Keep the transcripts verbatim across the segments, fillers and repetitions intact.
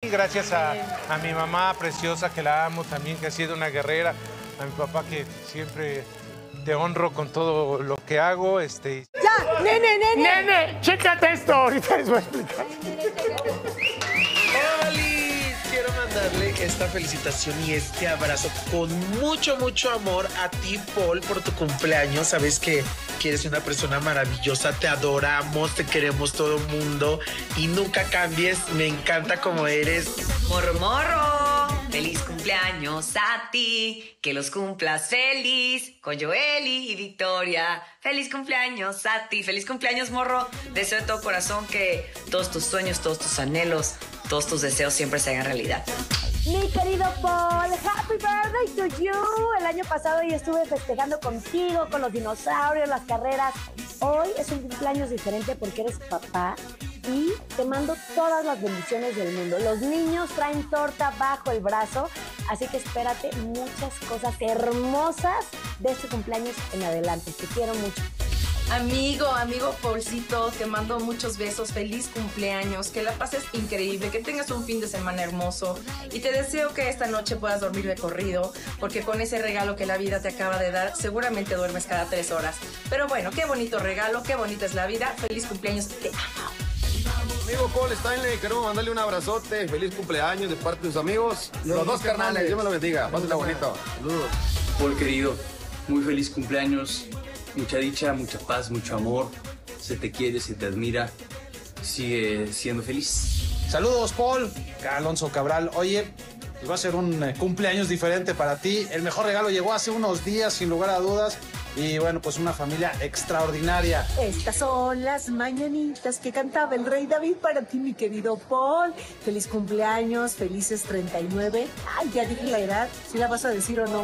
Gracias a, a mi mamá preciosa, que la amo también, que ha sido una guerrera. A mi papá, que siempre te honro con todo lo que hago. Este... ¡Ya! ¡Nene, nene! ¡Nene! ¡Chécate esto! Ahorita les voy a explicar. ¡Oli! Quiero mandarle esta felicitación y este abrazo con mucho, mucho amor a ti, Paul, por tu cumpleaños. Sabes que, que eres una persona maravillosa, te adoramos, te queremos todo el mundo y nunca cambies. Me encanta como eres. Morro, morro, feliz cumpleaños a ti, que los cumplas feliz con Joely y Victoria. Feliz cumpleaños a ti, feliz cumpleaños, morro. Deseo de todo corazón que todos tus sueños, todos tus anhelos, todos tus deseos siempre se hagan realidad. Mi querido Paul, happy birthday to you. El año pasado yo estuve festejando contigo, con los dinosaurios, las carreras. Hoy es un cumpleaños diferente porque eres papá y te mando todas las bendiciones del mundo. Los niños traen torta bajo el brazo, así que espérate muchas cosas hermosas de este cumpleaños en adelante. Te quiero mucho. Amigo, amigo Paulcito, te mando muchos besos, feliz cumpleaños, que la pases increíble, que tengas un fin de semana hermoso y te deseo que esta noche puedas dormir de corrido, porque con ese regalo que la vida te acaba de dar, seguramente duermes cada tres horas. Pero bueno, qué bonito regalo, qué bonita es la vida, feliz cumpleaños, te amo. Amigo Paul Stanley, queremos mandarle un abrazote, feliz cumpleaños de parte de sus amigos, los, los dos carnales, Dios me lo bendiga, pásenla bonito. Saludos. Paul querido, muy feliz cumpleaños. Mucha dicha, mucha paz, mucho amor. Se te quiere, se te admira. Sigue siendo feliz. Saludos, Paul. Alonso Cabral. Oye, pues va a ser un eh, cumpleaños diferente para ti. El mejor regalo llegó hace unos días, sin lugar a dudas. Y bueno, pues una familia extraordinaria. Estas son las mañanitas que cantaba el rey David para ti, mi querido Paul. Feliz cumpleaños, felices treinta y nueve. Ay, ya dije la edad, si la vas a decir o no.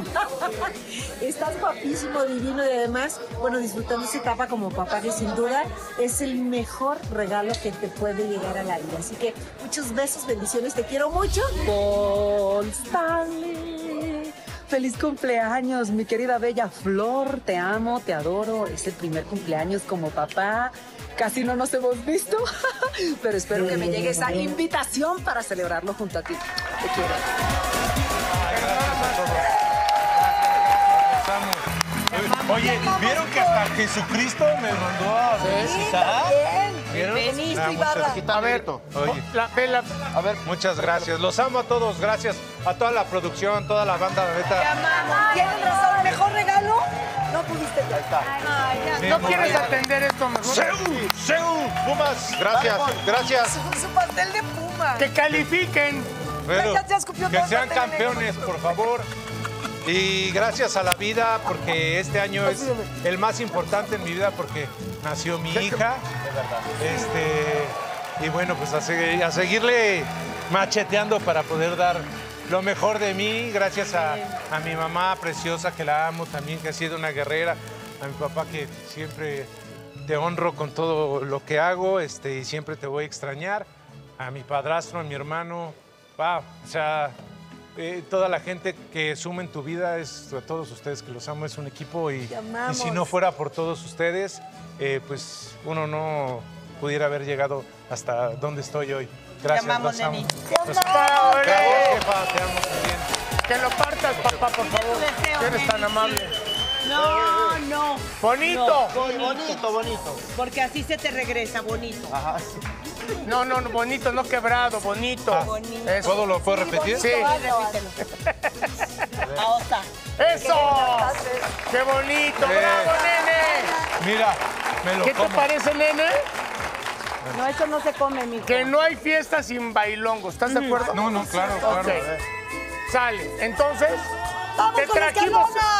Estás guapísimo, divino y además, bueno, disfrutando esta etapa como papá, que sin duda es el mejor regalo que te puede llegar a la vida. Así que muchos besos, bendiciones, te quiero mucho. Paul Stanley. Feliz cumpleaños, mi querida bella Flor, te amo, te adoro, es el primer cumpleaños como papá, casi no nos hemos visto, pero espero que me llegue esa invitación para celebrarlo junto a ti, te quiero. Oye, ¿vieron que hasta Jesucristo me mandó a visitar? ¿Vieron? Benito Ah, Ibarra. muchas- A ver, Oye, la, la, a ver, muchas gracias. Los amo a todos. Gracias a toda la producción, toda la banda. Te Neta. amamos. ¿Tienes razón? ¿Mejor regalo? No pudiste. Ahí está. Ay, ya. ¿no quieres atender esto mejor? ¡Seúl! ¡Seúl! ¡Pumas! Gracias, gracias. Su, su pastel de puma. Que califiquen. Bueno, Ya- ya escupió que todo el sean pastel de campeones, por favor. Y gracias a la vida, porque este año es el más importante en mi vida, porque nació mi hija. Este, y bueno, pues a, seguir, a seguirle macheteando para poder dar lo mejor de mí. Gracias a, a mi mamá preciosa, que la amo también, que ha sido una guerrera. A mi papá, que siempre te honro con todo lo que hago, este, y siempre te voy a extrañar. A mi padrastro, a mi hermano. Wow, o sea... Eh, toda la gente que suma en tu vida, es a todos ustedes que los amo, es un equipo y, y si no fuera por todos ustedes, eh, pues uno no pudiera haber llegado hasta donde estoy hoy. Gracias, Te amamos, los amo. neni. Los amo. Gracias, jefa, te amo también. Que lo partas, papá, por favor. deseo, Eres tan neni. amable. No, no. Bonito. No, bonito, bonito. Porque así se te regresa, bonito. Ajá. No, no, no, bonito, no quebrado, bonito. Ah, bonito. Eso. ¿Puedo, lo puedo repetir? Sí. Repítelo. Ahora. ¡Eso! ¡Qué bonito! Eh. ¡Bravo, nene! Mira, me lo ¿Qué como. te parece, nene? No, eso no se come, mijo. Que no hay fiesta sin bailongo. ¿Estás de acuerdo? No, no, claro, claro. Ok. Sale. Entonces, ¡Vamos te con las trajimos... calonas!